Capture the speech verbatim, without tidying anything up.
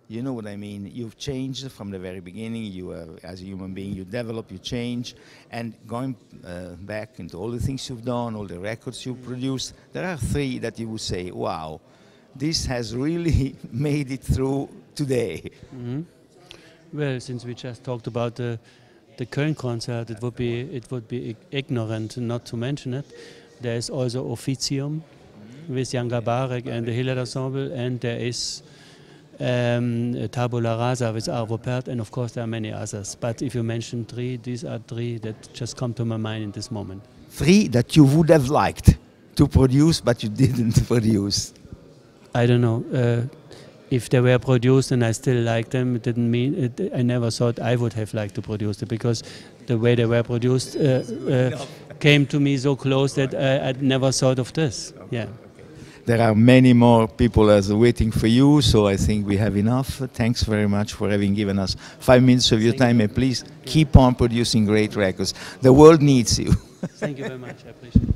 You know what I mean? You've changed from the very beginning. You, uh, as a human being, you develop, you change, and going uh, back into all the things you've done, all the records you've produced, there are three that you would say, wow, this has really made it through today. Mm-hmm. Well, since we just talked about the the current concert, it would be it would be ignorant not to mention it. There is also Officium with Jan Garbarek and the Hilliard Ensemble, and there is um, Tabula Rasa with Arvo Pärt, and of course there are many others. But if you mention three, these are three that just come to my mind in this moment. Three that you would have liked to produce, but you didn't produce. I don't know. Uh, if they were produced and I still like them, it didn't mean it, I never thought I would have liked to produce it, because the way they were produced uh, uh, came to me so close that I, I'd never thought of this. Yeah. There are many more people as waiting for you, so I think we have enough. Thanks very much for having given us five minutes of your Thank time, you. and please keep on producing great records. The world needs you. Thank you very much. I appreciate it.